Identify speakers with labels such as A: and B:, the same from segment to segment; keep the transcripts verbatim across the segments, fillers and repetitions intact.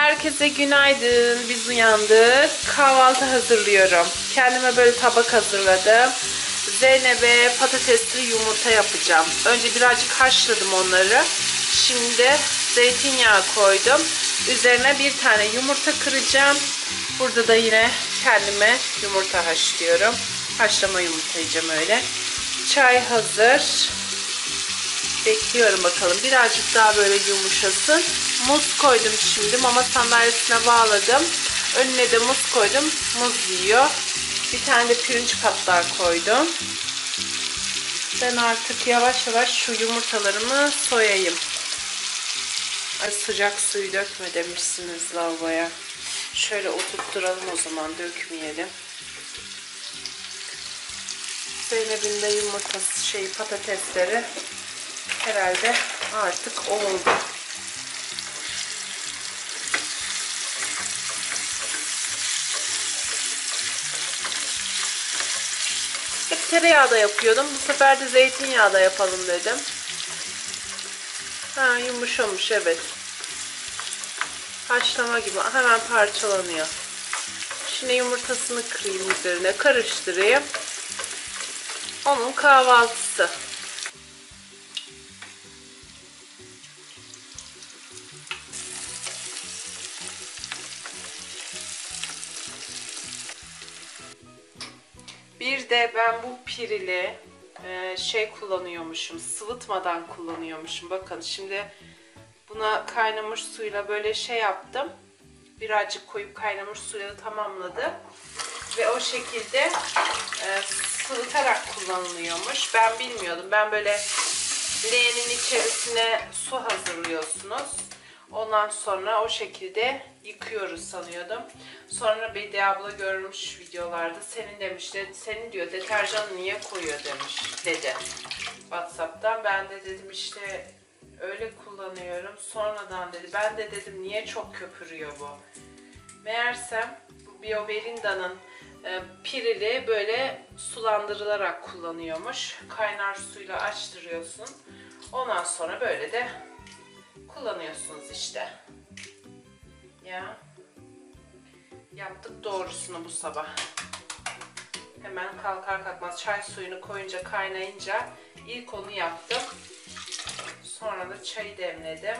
A: Herkese günaydın. Biz uyandık. Kahvaltı hazırlıyorum. Kendime böyle tabak hazırladım. Zeynep'e patatesli yumurta yapacağım. Önce birazcık haşladım onları. Şimdi zeytinyağı koydum. Üzerine bir tane yumurta kıracağım. Burada da yine kendime yumurta haşlıyorum. Haşlama yumurta yiyeceğim öyle. Çay hazır. Bekliyorum bakalım. Birazcık daha böyle yumuşasın. Muz koydum şimdi. Mama sandalyesine bağladım. Önüne de muz koydum. Muz yiyor. Bir tane de pirinç patlar koydum. Ben artık yavaş yavaş şu yumurtalarımı soyayım. Ay, sıcak suyu dökme demişsiniz lavaboya. Şöyle oturtturalım o zaman, dökmeyelim. Zeynep'in de yumurtası şey patatesleri herhalde artık oldu. Hep tereyağı da yapıyordum. Bu sefer de zeytinyağı da yapalım dedim. Ha, yumuşamış, evet. Haşlama gibi hemen parçalanıyor. Şimdi yumurtasını kırayım, üzerine karıştırayım. Onun kahvaltısı. Bir de ben bu pirili e, şey kullanıyormuşum, sıvıtmadan kullanıyormuşum. Bakın şimdi buna kaynamış suyla böyle şey yaptım. Birazcık koyup kaynamış suyla tamamladım. Ve o şekilde e, sıvıtarak kullanılıyormuş. Ben bilmiyordum. Ben böyle leğenin içerisine su hazırlıyorsunuz. Ondan sonra o şekilde yıkıyoruz sanıyordum. Sonra Bediye abla görmüş videolarda. Senin demişti, senin diyor deterjanı niye koyuyor demiş dedi WhatsApp'tan. Ben de dedim işte öyle kullanıyorum. Sonradan dedi. Ben de dedim niye çok köpürüyor bu. Meğersem bu Bioberinda'nın e, pirili böyle sulandırılarak kullanıyormuş. Kaynar suyla açtırıyorsun. Ondan sonra böyle de kullanıyorsunuz işte. Ya. Yaptık doğrusunu bu sabah. Hemen kalkar kalkmaz çay suyunu koyunca, kaynayınca ilk onu yaptım. Sonra da çayı demledim.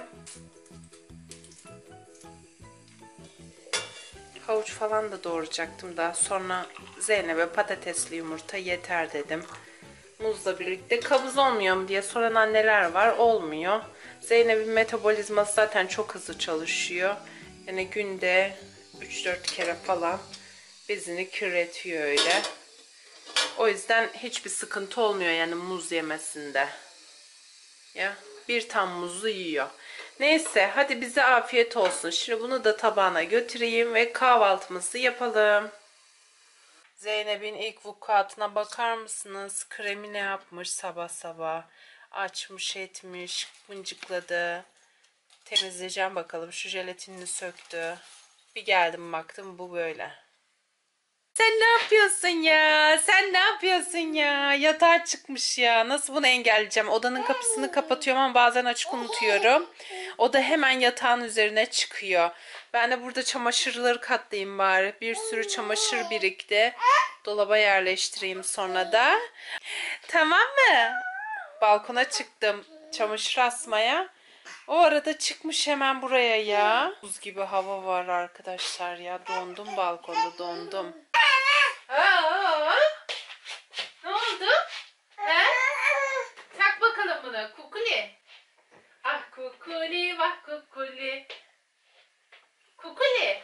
A: Havuç falan da doğrayacaktım da sonra Zeynep'e patatesli yumurta yeter dedim. Muzla birlikte kabız olmuyor mu diye soran anneler var. Olmuyor. Zeynep'in metabolizması zaten çok hızlı çalışıyor. Yani günde üç dört kere falan bezini kirletiyor öyle. O yüzden hiçbir sıkıntı olmuyor yani muz yemesinde. Ya bir tam muzu yiyor. Neyse hadi bize afiyet olsun. Şimdi bunu da tabağına götüreyim ve kahvaltımızı yapalım. Zeynep'in ilk vukuatına bakar mısınız? Kremi ne yapmış sabah sabah. Açmış etmiş, mıncıkladı. Temizleyeceğim bakalım. Şu jelatinini söktü. Bir geldim baktım bu böyle. Sen ne yapıyorsun ya? Sen ne yapıyorsun ya? Yatağa çıkmış ya. Nasıl bunu engelleyeceğim? Odanın kapısını kapatıyorum ama bazen açık unutuyorum. O da hemen yatağın üzerine çıkıyor. Ben de burada çamaşırları katlayayım bari. Bir sürü çamaşır birikti. Dolaba yerleştireyim sonra da. Tamam mı? Balkona çıktım çamaşır asmaya. O arada çıkmış hemen buraya ya. Buz gibi hava var arkadaşlar ya. Dondum balkonda, dondum. Aa, ne oldu? He? Tak bakalım bunu Kukuli. Ah Kukuli, vah Kukuli. Kukuli.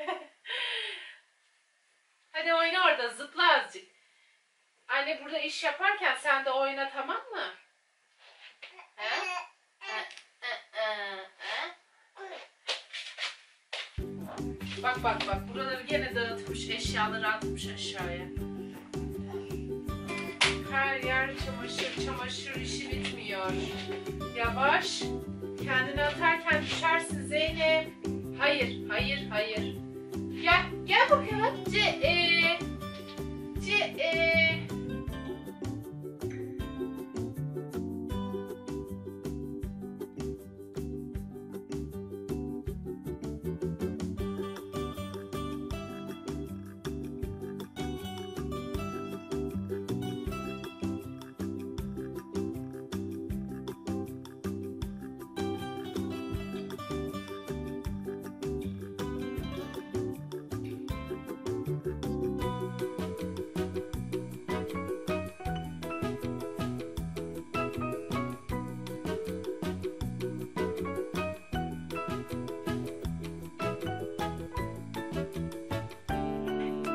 A: Hadi oyna orada, zıpla azıcık. Anne burada iş yaparken sen de oyna, tamam mı? He? Bak bak bak, buraları gene dağıtmış, eşyaları atmış aşağıya. Her yer çamaşır, çamaşır işi bitmiyor. Yavaş, kendini atarken düşersin Zeynep. Hayır, hayır, hayır. Gel, gel bakalım. Ce, e, ce, e.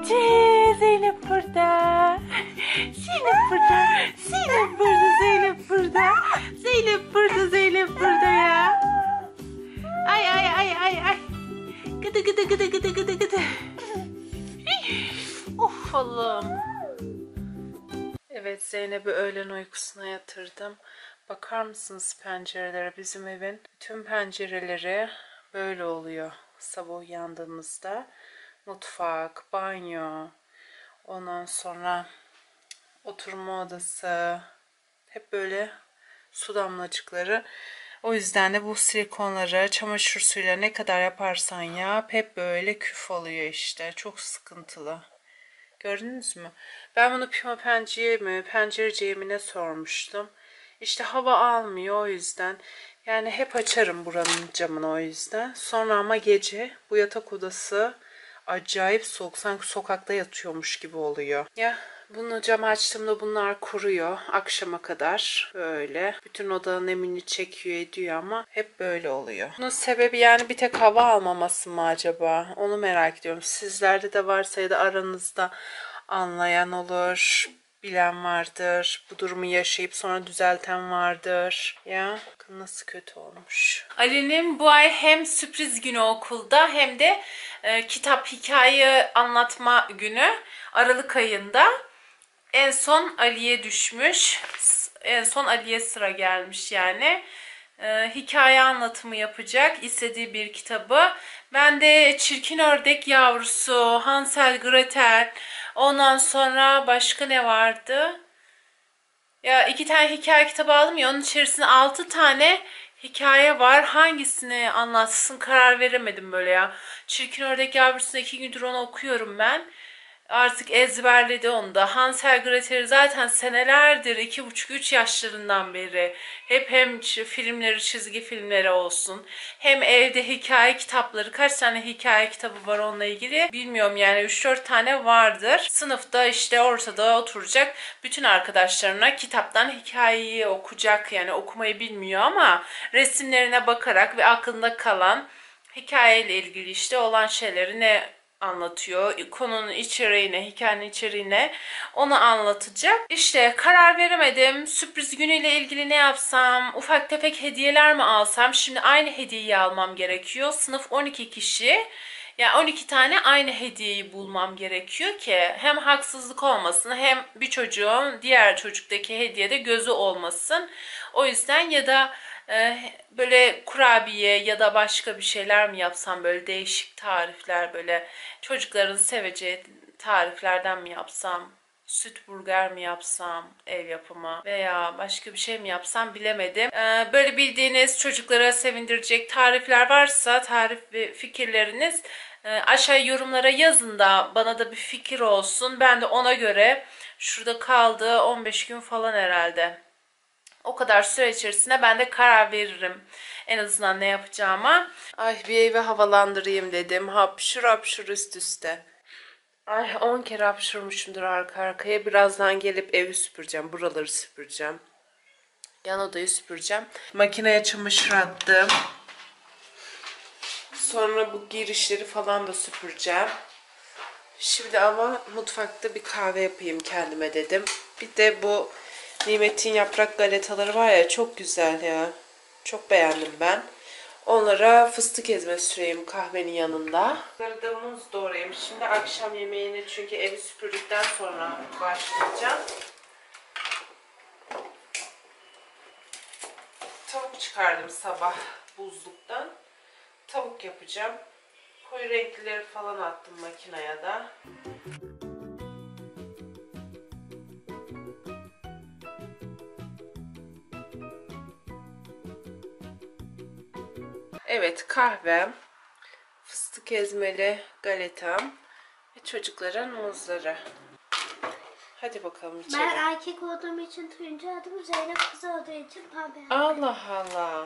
A: Ece, Zeynep burada. Zeynep burada. Zeynep burada, Zeynep burada. Zeynep burada, Zeynep burada ya. Ay ay ay ay ay. Gıdı gıdı gıdı gıdı gıdı gıdı. Of Allah'ım. Evet, Zeynep'i öğlen uykusuna yatırdım. Bakar mısınız pencerelere? Bizim evin bütün pencereleri böyle oluyor sabah uyandığımızda. Mutfak, banyo, ondan sonra oturma odası, hep böyle su damlacıkları. O yüzden de bu silikonları çamaşır suyuyla ne kadar yaparsan yap hep böyle küf oluyor işte. Çok sıkıntılı. Gördünüz mü? Ben bunu Pima pencereye mi, pencereciye mi ne sormuştum. İşte hava almıyor o yüzden. Yani hep açarım buranın camını o yüzden. Sonra ama gece bu yatak odası acayip soğuk. Sanki sokakta yatıyormuş gibi oluyor. Ya bunu cam açtığımda bunlar kuruyor akşama kadar. Böyle. Bütün odanın nemini çekiyor ediyor ama hep böyle oluyor. Bunun sebebi yani bir tek hava almaması mı acaba? Onu merak ediyorum. Sizlerde de varsa ya da aranızda anlayan olur, bilen vardır. Bu durumu yaşayıp sonra düzelten vardır. Ya bakın nasıl kötü olmuş. Ali'nin bu ay hem sürpriz günü okulda hem de e, kitap hikaye anlatma günü Aralık ayında. En son Ali'ye düşmüş. En son Ali'ye sıra gelmiş yani. Ee, hikaye anlatımı yapacak. İstediği bir kitabı. Ben de Çirkin Ördek Yavrusu, Hansel Gretel, ondan sonra başka ne vardı? Ya iki tane hikaye kitabı aldım ya, onun içerisinde altı tane hikaye var. Hangisini anlatsın karar veremedim böyle ya. Çirkin Ördek Yavrusu'nu iki gündür onu okuyorum ben. Artık ezberledi onu da. Hansel Gretel'i zaten senelerdir, iki buçuk üç yaşlarından beri hep hem filmleri, çizgi filmleri olsun, hem evde hikaye kitapları, kaç tane hikaye kitabı var onunla ilgili bilmiyorum yani, üç dört tane vardır. Sınıfta işte ortada oturacak, bütün arkadaşlarına kitaptan hikayeyi okuyacak, yani okumayı bilmiyor ama resimlerine bakarak ve aklında kalan hikayeyle ilgili işte olan şeyleri ne anlatıyor, konunun içeriğine, hikayenin içeriğine onu anlatacak. İşte karar veremedim. Sürpriz günüyle ilgili ne yapsam? Ufak tefek hediyeler mi alsam? Şimdi aynı hediyeyi almam gerekiyor. Sınıf on iki kişi. Yani on iki tane aynı hediyeyi bulmam gerekiyor ki hem haksızlık olmasın hem bir çocuğun diğer çocuktaki hediyede gözü olmasın. O yüzden ya da e, böyle kurabiye ya da başka bir şeyler mi yapsam, böyle değişik tarifler, böyle çocukların seveceği tariflerden mi yapsam? Süt burger mi yapsam, ev yapımı, veya başka bir şey mi yapsam bilemedim. Ee, böyle bildiğiniz çocuklara sevindirecek tarifler varsa, tarif ve fikirleriniz e, aşağı yorumlara yazın da bana da bir fikir olsun. Ben de ona göre, şurada kaldı on beş gün falan herhalde. O kadar süre içerisinde ben de karar veririm en azından ne yapacağıma. Ay bir evi havalandırayım dedim. Hapşur hapşur üst üste. Ay on kere hapşurmuşumdur arka arkaya. Birazdan gelip evi süpüreceğim. Buraları süpüreceğim. Yan odayı süpüreceğim. Makineye çamaşır attım. Sonra bu girişleri falan da süpüreceğim. Şimdi ama mutfakta bir kahve yapayım kendime dedim. Bir de bu Nimet'in yaprak galetaları var ya, çok güzel ya. Çok beğendim ben. Onlara fıstık ezme süreyim kahvenin yanında. Bunları da muz doğrayayım. Şimdi akşam yemeğini, çünkü evi süpürdükten sonra başlayacağım. Tavuk çıkardım sabah buzluktan. Tavuk yapacağım. Koyu renklileri falan attım makineye da. Evet, kahvem, fıstık ezmeli galetam ve çocukların muzları. Hadi bakalım içeri.
B: Ben erkek olduğum için turuncu adım, Zeynep kız olduğu için pembe.
A: Allah Allah.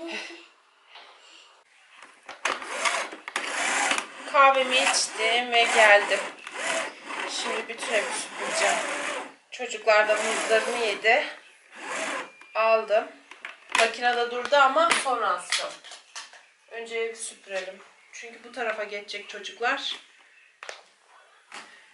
A: Kahvemi içtim ve geldim. Şimdi bütün evi süpüreceğim. Çocuklar da muzlarını yedi. Aldım. Makinede durdu ama sonra asacağım. Önce evi süpürelim. Çünkü bu tarafa geçecek çocuklar.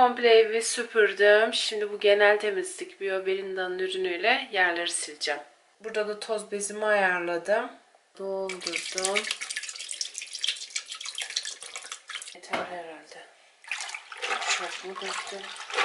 A: komple evi süpürdüm. Şimdi bu genel temizlik Bioberinda'nın ürünüyle yerleri sileceğim. Burada da toz bezimi ayarladım. Doldurdum. Yeter herhalde. Çok mu döktüm?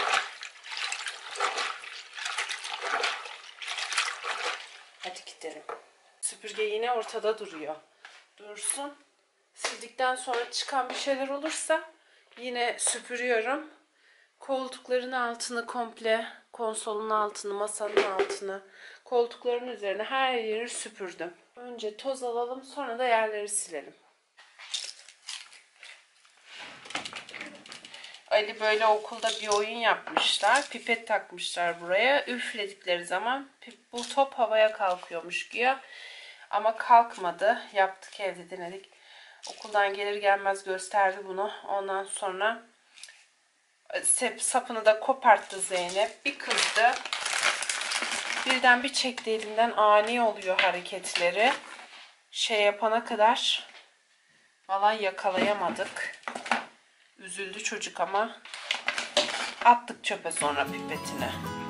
A: Hadi gidelim. Süpürge yine ortada duruyor. Dursun. Sildikten sonra çıkan bir şeyler olursa yine süpürüyorum. Koltukların altını komple, konsolun altını, masanın altını, koltukların üzerine her yeri süpürdüm. Önce toz alalım, sonra da yerleri silelim. Ali böyle okulda bir oyun yapmışlar. Pipet takmışlar buraya. Üfledikleri zaman bu top havaya kalkıyormuş güya. Ama kalkmadı. Yaptık, evde denedik. Okuldan gelir gelmez gösterdi bunu. Ondan sonra sapını da koparttı Zeynep. Bir kızdı. Birden bir çekti elimden. Ani oluyor hareketleri. Şey yapana kadar vallahi yakalayamadık. Üzüldü çocuk ama attık çöpe sonra pipetini.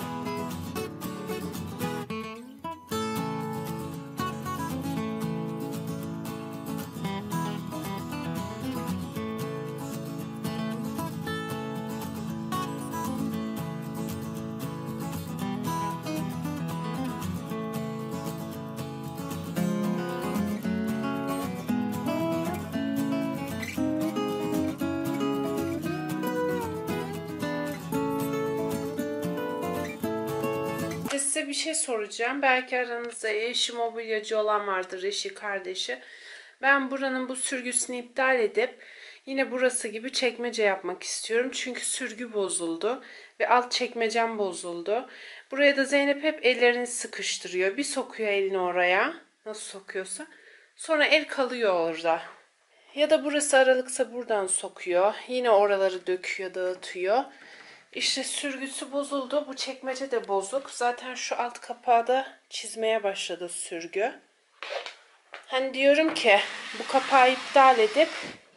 A: Size bir şey soracağım. Belki aranızda eşi mobilyacı olan vardır, eşi kardeşi. Ben buranın bu sürgüsünü iptal edip yine burası gibi çekmece yapmak istiyorum. Çünkü sürgü bozuldu ve alt çekmecem bozuldu. Buraya da Zeynep hep ellerini sıkıştırıyor. Bir sokuyor elini oraya. Nasıl sokuyorsa. Sonra el kalıyor orada. Ya da burası aralıksa buradan sokuyor. Yine oraları döküyor, dağıtıyor. İşte sürgüsü bozuldu. Bu çekmece de bozuk. Zaten şu alt kapağı da çizmeye başladı sürgü. Hani diyorum ki bu kapağı iptal edip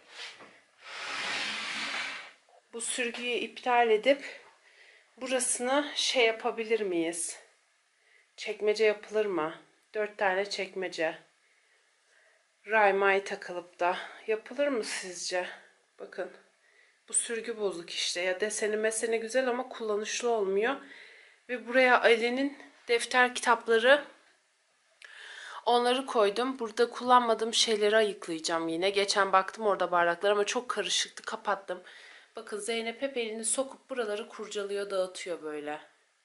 A: bu sürgüyü iptal edip burasını şey yapabilir miyiz? Çekmece yapılır mı? Dört tane çekmece. Raymay takılıp da yapılır mı sizce? Bakın. Bu sürgü bozuk işte. Ya deseni meseni güzel ama kullanışlı olmuyor. Ve buraya Ali'nin defter kitapları, onları koydum. Burada kullanmadığım şeyleri ayıklayacağım yine. Geçen baktım orada bardaklar ama çok karışıktı. Kapattım. Bakın Zeynep hep elini sokup buraları kurcalıyor, dağıtıyor böyle.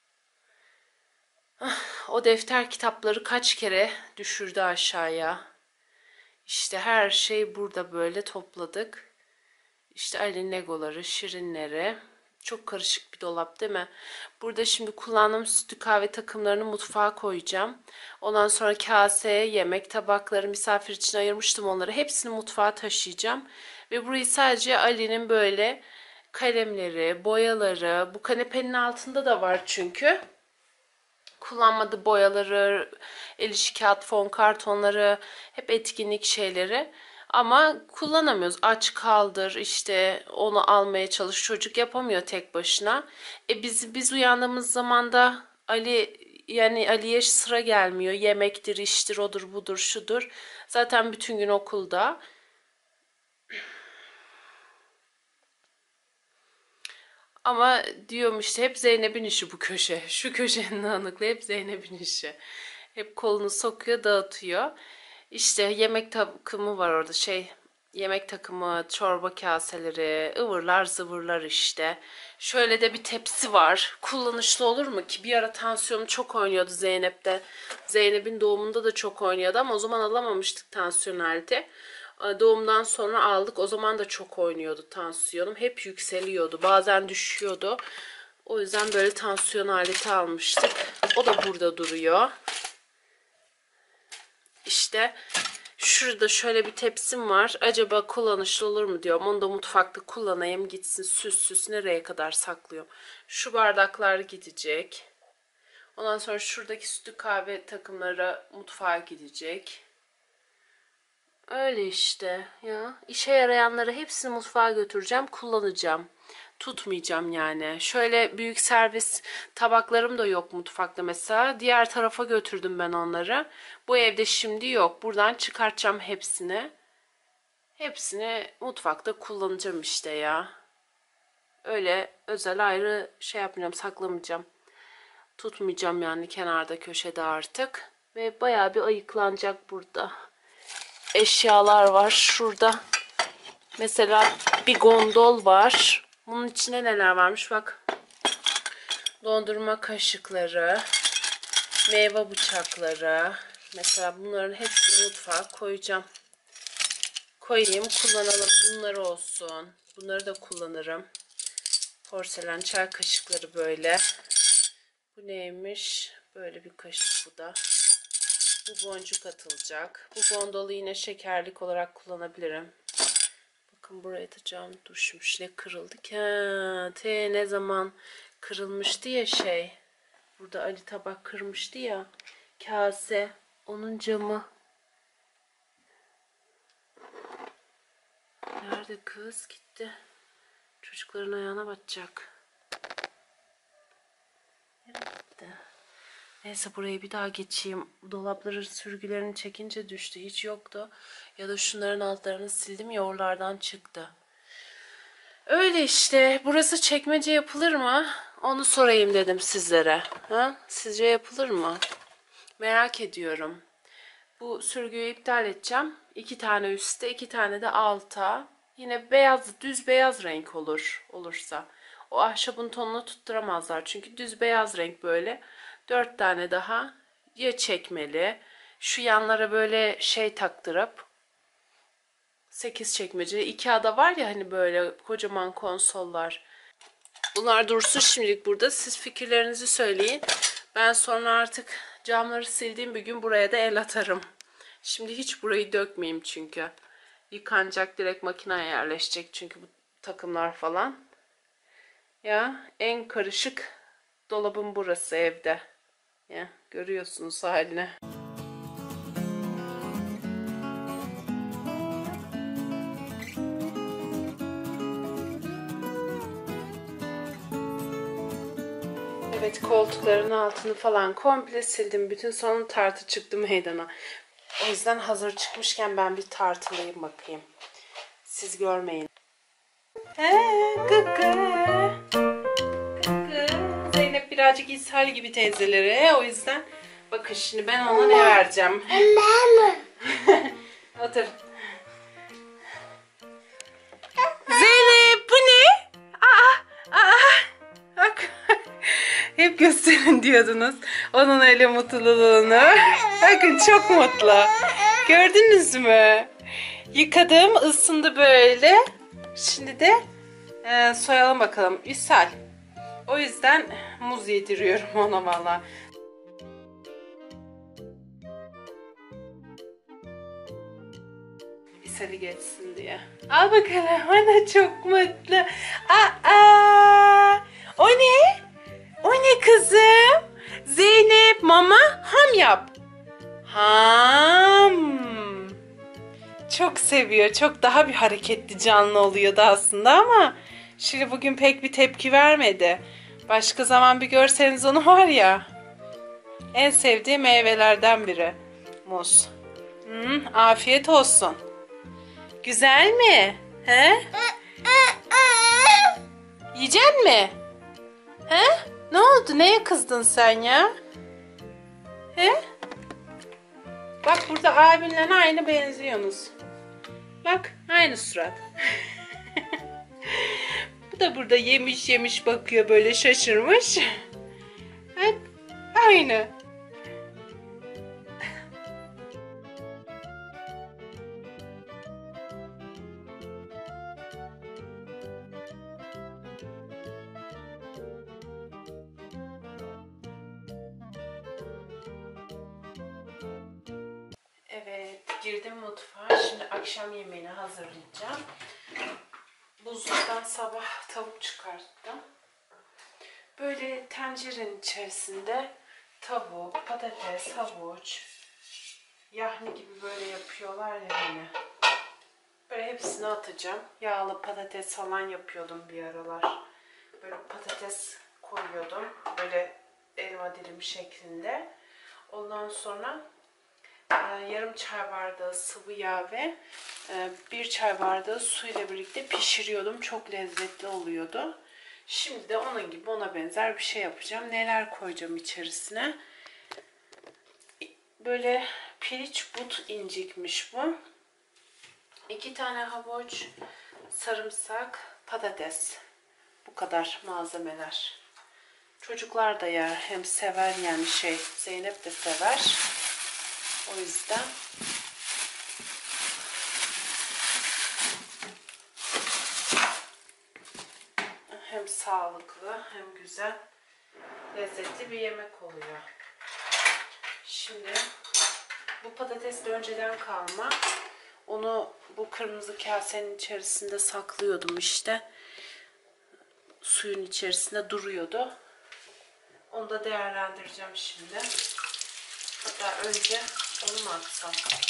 A: O defter kitapları kaç kere düşürdü aşağıya. İşte her şey burada böyle topladık. İşte Ali legoları, şirinleri. Çok karışık bir dolap değil mi? Burada şimdi kullandığım sütlü kahve takımlarını mutfağa koyacağım. Ondan sonra kase, yemek tabakları, misafir için ayırmıştım onları. Hepsini mutfağa taşıyacağım. Ve burayı sadece Ali'nin böyle kalemleri, boyaları, bu kanepenin altında da var çünkü. Kullanmadığı boyaları, el işi kağıt, fon kartonları, hep etkinlik şeyleri. Ama kullanamıyoruz. Aç kaldır, işte onu almaya çalış. Çocuk yapamıyor tek başına. E biz biz uyandığımız zaman da Ali, yani Ali'ye sıra gelmiyor. Yemektir, iştir, odur, budur, şudur. Zaten bütün gün okulda. Ama diyorum işte hep Zeynep'in işi bu köşe. Şu köşenin dağınıklığı hep Zeynep'in işi. Hep kolunu sokuyor, dağıtıyor. İşte yemek takımı var orada, şey, yemek takımı, çorba kaseleri, ıvırlar zıvırlar işte. Şöyle de bir tepsi var. Kullanışlı olur mu ki? Bir ara tansiyonu çok oynuyordu Zeynep'te. Zeynep'in doğumunda da çok oynuyordu ama o zaman alamamıştık tansiyon aleti. Doğumdan sonra aldık. O zaman da çok oynuyordu tansiyonum. Hep yükseliyordu. Bazen düşüyordu. O yüzden böyle tansiyon aleti almıştık. O da burada duruyor. İşte şurada şöyle bir tepsim var. Acaba kullanışlı olur mu diyorum. Onu da mutfakta kullanayım, gitsin süs süs, nereye kadar saklıyorum. Şu bardaklar gidecek. Ondan sonra şuradaki sütlü kahve takımları mutfağa gidecek. Öyle işte ya. İşe yarayanları hepsini mutfağa götüreceğim, kullanacağım. tutmayacağım yani. Şöyle büyük servis tabaklarım da yok mutfakta mesela. Diğer tarafa götürdüm ben onları. Bu evde şimdi yok. Buradan çıkartacağım hepsini. Hepsini mutfakta kullanacağım işte ya. Öyle özel ayrı şey yapmayacağım, saklamayacağım. Tutmayacağım yani kenarda köşede artık. Ve bayağı bir ayıklanacak burada. Eşyalar var şurada. Mesela bir gondol var. Bunun içinde neler varmış bak. Dondurma kaşıkları, meyve bıçakları. Mesela bunların hepsini mutfağa koyacağım. Koyayım, kullanalım. Bunları olsun. Bunları da kullanırım. Porselen çay kaşıkları böyle. Bu neymiş? Böyle bir kaşık bu da. Bu boncuk atılacak. Bu gondolu yine şekerlik olarak kullanabilirim. Bakın buraya da cam düşmüş. Ne kırıldı ki? Ha, te ne zaman kırılmıştı ya şey. Burada Ali tabak kırmıştı ya. Kase. Onun camı. Nerede kız? Gitti. Çocukların ayağına batacak. Nereye gitti? Neyse burayı bir daha geçeyim. Dolapların sürgülerini çekince düştü. Hiç yoktu. Ya da şunların altlarını sildim ya oralardan çıktı. Öyle işte. Burası çekmece yapılır mı? Onu sorayım dedim sizlere. Ha? Sizce yapılır mı? Merak ediyorum. Bu sürgüyü iptal edeceğim. İki tane üstte, iki tane de alta. Yine beyaz, düz beyaz renk olur olursa. O ahşabın tonunu tutturamazlar. Çünkü düz beyaz renk böyle. Dört tane daha ya çekmeli. Şu yanlara böyle şey taktırıp sekiz çekmeceli. Ikea'da var ya hani böyle kocaman konsollar. Bunlar dursun şimdilik burada. Siz fikirlerinizi söyleyin. Ben sonra artık camları sildiğim bir gün buraya da el atarım. Şimdi hiç burayı dökmeyeyim çünkü. Yıkanacak, direkt makineye yerleşecek çünkü bu takımlar falan. Ya en karışık dolabım burası evde. Ya görüyorsunuz halini. Evet, koltukların altını falan komple sildim. Bütün salon tartı çıktı meydana. O yüzden hazır çıkmışken ben bir tartılayayım bakayım. Siz görmeyin. He, kıkı. Kıkı. Zeynep birazcık ishal gibi teyzelere. O yüzden bakın şimdi ben ona ne vereceğim. Otur. Zeynep bu ne? Aa, aa. Bak. Hep gösterin diyordunuz. Onun öyle mutluluğunu. Bakın çok mutlu. Gördünüz mü? Yıkadım, ısındı böyle. Şimdi de e, soyalım bakalım. İshal. O yüzden muz yediriyorum ona valla. İshali geçsin diye. Al bakalım. Ana çok mutlu. Aa, o ne? O ne kızım? Zeynep mama ham yap. Ham. Çok seviyor. Çok daha bir hareketli canlı oluyordu aslında ama şimdi bugün pek bir tepki vermedi. Başka zaman bir görseniz onu var ya. En sevdiği meyvelerden biri. Muz. Hmm, afiyet olsun. Güzel mi? He? Yiyecek mi? He? Ne oldu? Neye kızdın sen ya? He? Bak burada abinle aynı benziyorsunuz. Bak aynı surat. Bu da burada yemiş yemiş bakıyor böyle şaşırmış. Bak aynı. Evet, girdim mutfağa. Şimdi akşam yemeğini hazırlayacağım. Buzluktan sabah tavuk çıkarttım. Böyle tencerenin içerisinde tavuk, patates, havuç, yahni gibi böyle yapıyorlar ya hani. Böyle hepsini atacağım. Yağlı patates falan yapıyordum bir aralar. böyle patates koyuyordum. Böyle elma dilim şeklinde. Ondan sonra e, yarım çay bardağı sıvı yağ ve e, bir çay bardağı su ile birlikte pişiriyordum. Çok lezzetli oluyordu. Şimdi de onun gibi ona benzer bir şey yapacağım. Neler koyacağım içerisine? Böyle piliç but incikmiş bu. İki tane havuç, sarımsak, patates. Bu kadar malzemeler. Çocuklar da yer. Hem sever yani şey. Zeynep de sever. O yüzden hem sağlıklı hem güzel, lezzetli bir yemek oluyor. Şimdi bu patates de önceden kalma. Onu bu kırmızı kasenin içerisinde saklıyordum işte. Suyun içerisinde duruyordu. Onu da değerlendireceğim şimdi. Hatta önce onu mu atsam?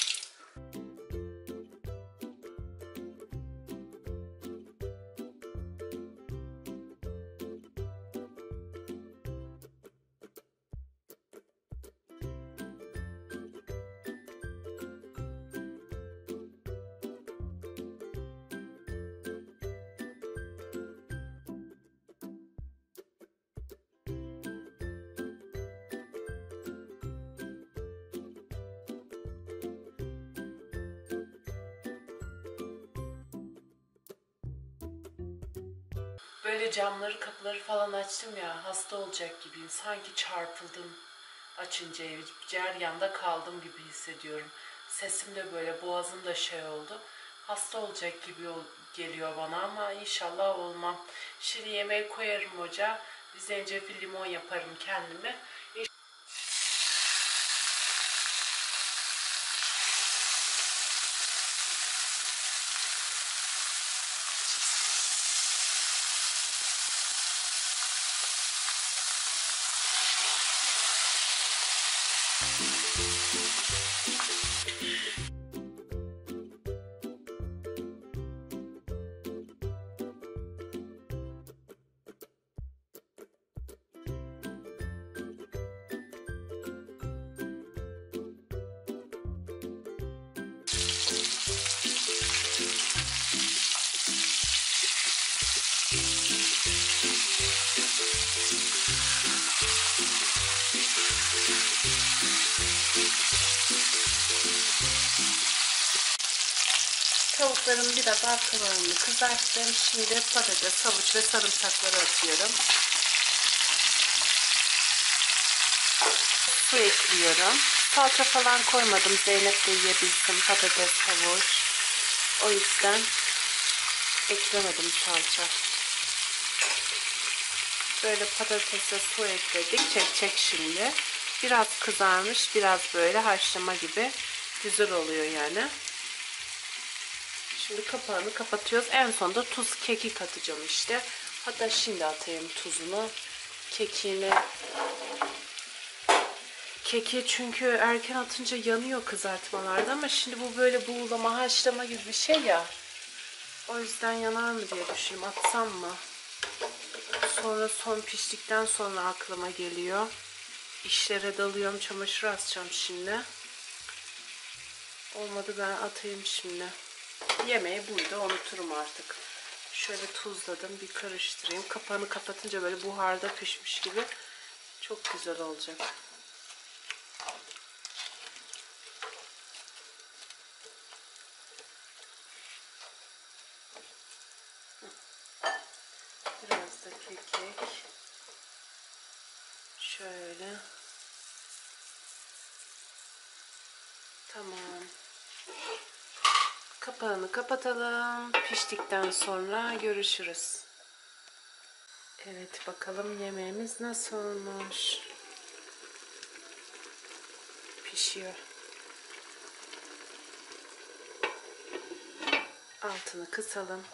A: Böyle camları, kapıları falan açtım ya, hasta olacak gibiyim. Sanki çarpıldım açınca, ceryanda kaldım gibi hissediyorum. Sesim de böyle, boğazım da şey oldu. Hasta olacak gibi geliyor bana ama inşallah olmam. Şimdi yemeği koyarım ocağa. Bir zencefil limon yaparım kendime. Tavuklarımı biraz arkalarını kızarttım. Şimdi patates, havuç ve sarımsakları atıyorum. Su ekliyorum. Salça falan koymadım. Zeynep de yiyebilsin patates, havuç. O yüzden eklemedim salça. Böyle patatese su ekledik. Çekecek şimdi. Biraz kızarmış, biraz böyle haşlama gibi güzel oluyor yani. Şimdi kapağını kapatıyoruz. En sonunda tuz, kekik atacağım işte. Hatta şimdi atayım tuzunu. Kekiğini. Keki çünkü erken atınca yanıyor kızartmalarda ama şimdi bu böyle buğulama, haşlama gibi bir şey ya. O yüzden yanar mı diye düşündüm. Atsam mı? Sonra son piştikten sonra aklıma geliyor. İşlere dalıyorum. Çamaşır asacağım şimdi. Olmadı ben atayım şimdi. Yemeği burada unuturum artık. Şöyle tuzladım, bir karıştırayım. Kapağını kapatınca böyle buharda pişmiş gibi çok güzel olacak. Biraz da kekik. Şöyle. Tamam. Kapağını kapatalım. Piştikten sonra görüşürüz. Evet, bakalım yemeğimiz nasıl olmuş. Pişiyor. Altını kısalım.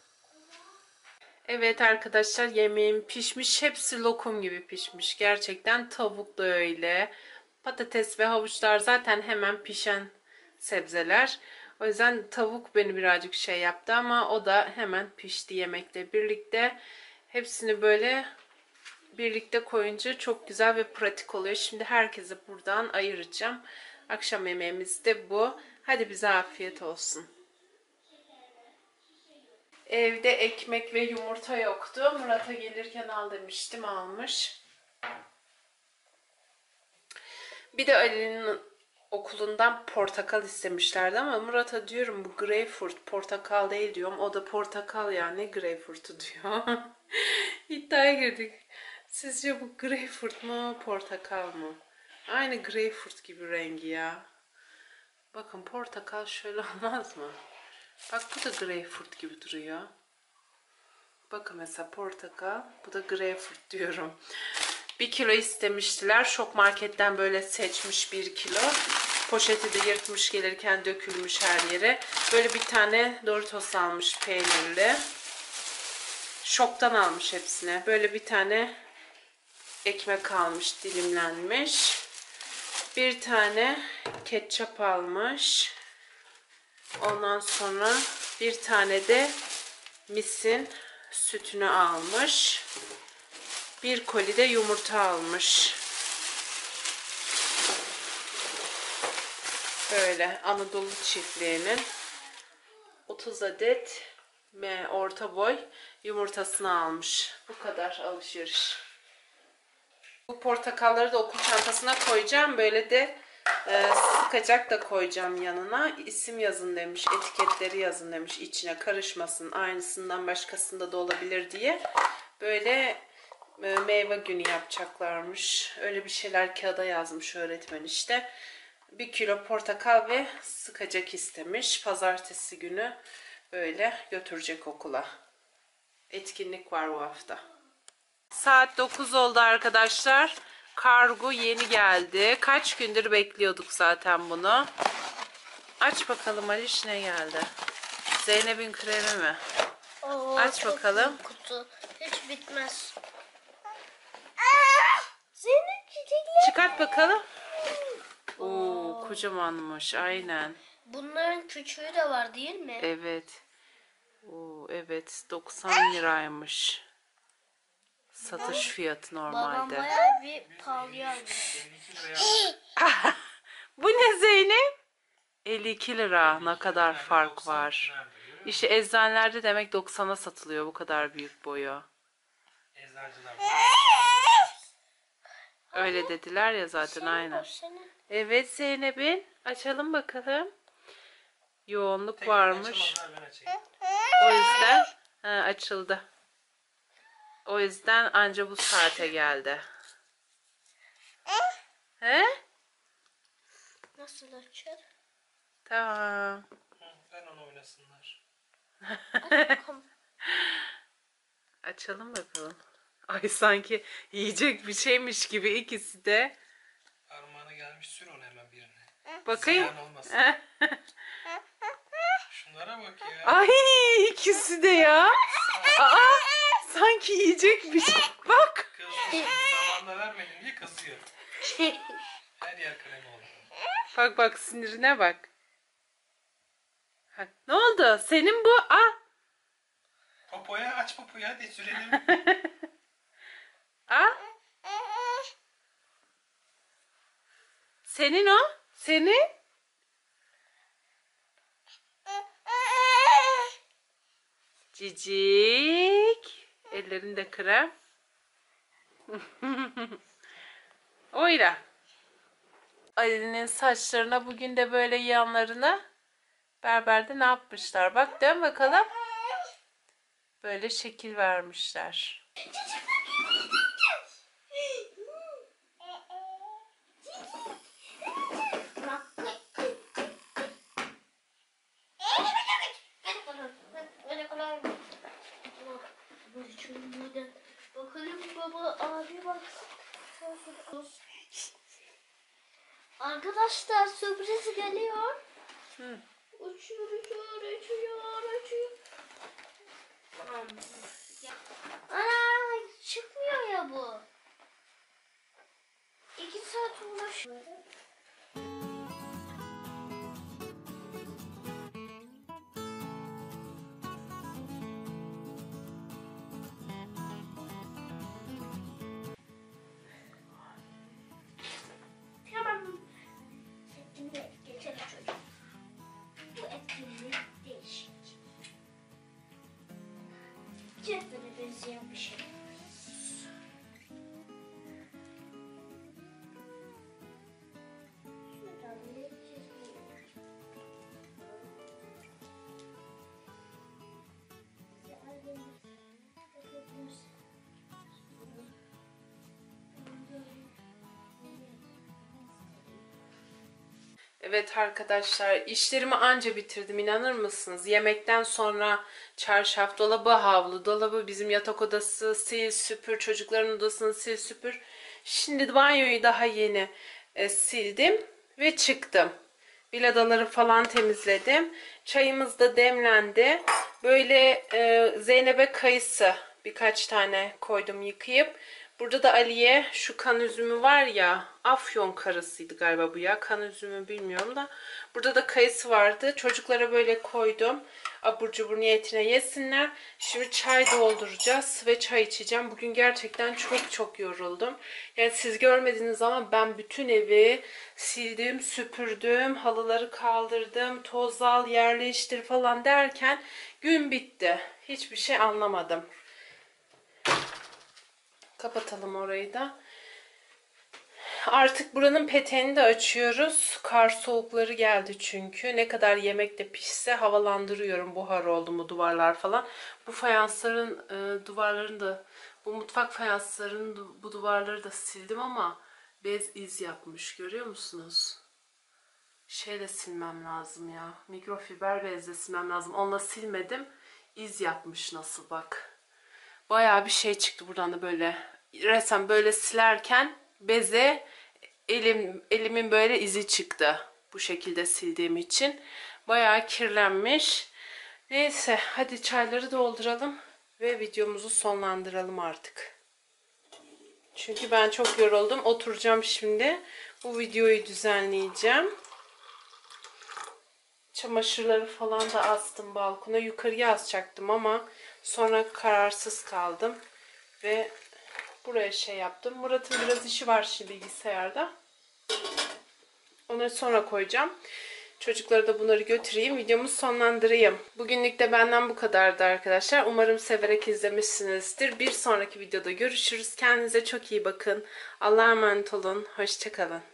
A: Evet arkadaşlar, yemeğim pişmiş. Hepsi lokum gibi pişmiş. Gerçekten tavuk da öyle. Patates ve havuçlar zaten hemen pişen sebzeler. O yüzden tavuk beni birazcık şey yaptı ama o da hemen pişti yemekle birlikte. Hepsini böyle birlikte koyunca çok güzel ve pratik oluyor. Şimdi herkese buradan ayıracağım. Akşam yemeğimiz de bu. Hadi bize afiyet olsun. Evde ekmek ve yumurta yoktu. Murat'a gelirken al demiştim, almış. Bir de Ali'nin okulundan portakal istemişlerdi ama Murat'a diyorum bu greyfurt, portakal değil diyorum. O da portakal yani greyfurtu diyor. İddiaya girdik. Sizce bu greyfurt mu, portakal mı? Aynı greyfurt gibi rengi ya. Bakın portakal şöyle olmaz mı? Bak bu da greyfurt gibi duruyor. Bakın mesela portakal, bu da greyfurt diyorum. Bir kilo istemiştiler. Şok Market'ten böyle seçmiş bir kilo. Poşeti de yırtmış, gelirken dökülmüş her yere. Böyle bir tane Doritos almış peynirli. Şok'tan almış hepsine. Böyle bir tane ekmek almış, dilimlenmiş. Bir tane ketçap almış. Ondan sonra bir tane de Mis'in sütünü almış. Bir koli de yumurta almış. Böyle Anadolu çiftliğinin otuz adet M orta boy yumurtasını almış. Bu kadar alışveriş. Bu portakalları da okul çantasına koyacağım. Böyle de e, sıkacak da koyacağım yanına. İsim yazın demiş. Etiketleri yazın demiş. İçine karışmasın. Aynısından başkasında da olabilir diye. Böyle e, meyve günü yapacaklarmış. Öyle bir şeyler kağıda yazmış öğretmen işte. Bir kilo portakal ve sıkacak istemiş. Pazartesi günü böyle götürecek okula. Etkinlik var bu hafta. Saat dokuz oldu arkadaşlar. Kargo yeni geldi. Kaç gündür bekliyorduk zaten bunu. Aç bakalım Aliş, ne geldi? Zeynep'in kremi mi?
B: Oo,
A: Aç
B: çok
A: bakalım.
B: büyük kutu. Hiç bitmez. Zeynep çiçekler.
A: Çıkart bakalım. Oo, kocamanmış aynen.
B: Bunların küçüğü de var değil mi?
A: Evet. Oo, evet doksan liraymış. Satış fiyatı
B: Babam
A: normalde.
B: bayağı bir pahalıya almış.
A: Bu ne Zeynep? elli iki lira. Ne kadar fark var. İşte eczanelerde demek doksana satılıyor bu kadar büyük boyu.
C: Eczacılar.
A: Öyle dediler ya zaten,
B: Senin
A: aynen.
B: o senin.
A: Evet Zeynep'in. Açalım bakalım. Yoğunluk
C: Tekrar
A: varmış.
C: açamadılar, ben açayım.
A: O yüzden ha, açıldı. O yüzden anca bu saate geldi. He?
B: Nasıl açar?
A: Tamam.
C: Hı, ben onu oynasınlar.
A: Açalım bakalım. Ay sanki yiyecek bir şeymiş gibi ikisi de.
C: Armağanı gelmiş, sür onu hemen birine.
A: Bakayım.
C: Ziyan olmasın. Şunlara bak ya.
A: Ay ikisi de ya. Aa, sanki yiyecek bir şey. Bak.
C: Kız zamanla vermedim diye kızıyor. Her yer krem oldu.
A: Bak bak sinirine bak. Ha, ne oldu? Senin bu. Ah.
C: Popoya aç, popoyu hadi sürelim.
A: Ah. Senin o. Senin. Cicik. Ellerinde krem. Oyra. Ali'nin saçlarına bugün de böyle yanlarına berberde ne yapmışlar? Bak dön bakalım. Böyle şekil vermişler.
B: Bakalım baba, abi bak. Arkadaşlar sürpriz geliyor.
A: Hı.
B: Uçuyor, uçuyor, uçuyor, uçuyor. Ana çıkmıyor ya bu. İki saat uğraşıyor.
A: Evet arkadaşlar, işlerimi anca bitirdim, inanır mısınız? Yemekten sonra çarşaf, dolabı, havlu, dolabı, bizim yatak odası, sil süpür, çocukların odasını sil süpür. Şimdi banyoyu daha yeni e, sildim ve çıktım. Viladaları falan temizledim. Çayımız da demlendi. Böyle e, Zeynep'e kayısı birkaç tane koydum yıkayıp. Burada da Ali'ye şu kan üzümü var ya, Afyon karısıydı galiba bu ya. Kan üzümü bilmiyorum da. Burada da kayısı vardı. Çocuklara böyle koydum. Abur cubur niyetine yesinler. Şimdi çay dolduracağız ve çay içeceğim. Bugün gerçekten çok çok yoruldum. Yani siz görmediniz ama ben bütün evi sildim, süpürdüm, halıları kaldırdım, toz al, yerleştir falan derken gün bitti. Hiçbir şey anlamadım. Kapatalım orayı da. Artık buranın peteğini de açıyoruz. Kar soğukları geldi çünkü. Ne kadar yemek de pişse havalandırıyorum. Buhar oldu mu duvarlar falan. Bu fayansların e, duvarlarını da, bu mutfak fayanslarının bu duvarları da sildim ama bez iz yapmış. Görüyor musunuz? Şeyle silmem lazım ya. Mikrofiber bezle silmem lazım. Onunla silmedim. İz yapmış nasıl bak. Bayağı bir şey çıktı buradan da böyle. Resmen böyle silerken beze elim elimin böyle izi çıktı. Bu şekilde sildiğim için. Bayağı kirlenmiş. Neyse hadi çayları dolduralım ve videomuzu sonlandıralım artık. Çünkü ben çok yoruldum. Oturacağım şimdi. Bu videoyu düzenleyeceğim. Çamaşırları falan da astım balkona. Yukarıya asacaktım ama sonra kararsız kaldım. Ve buraya şey yaptım. Murat'ın biraz işi var şimdi bilgisayarda. Onları sonra koyacağım. Çocuklara da bunları götüreyim. Videomu sonlandırayım. Bugünlük de benden bu kadardı arkadaşlar. Umarım severek izlemişsinizdir. Bir sonraki videoda görüşürüz. Kendinize çok iyi bakın. Allah'a emanet olun. Hoşça kalın.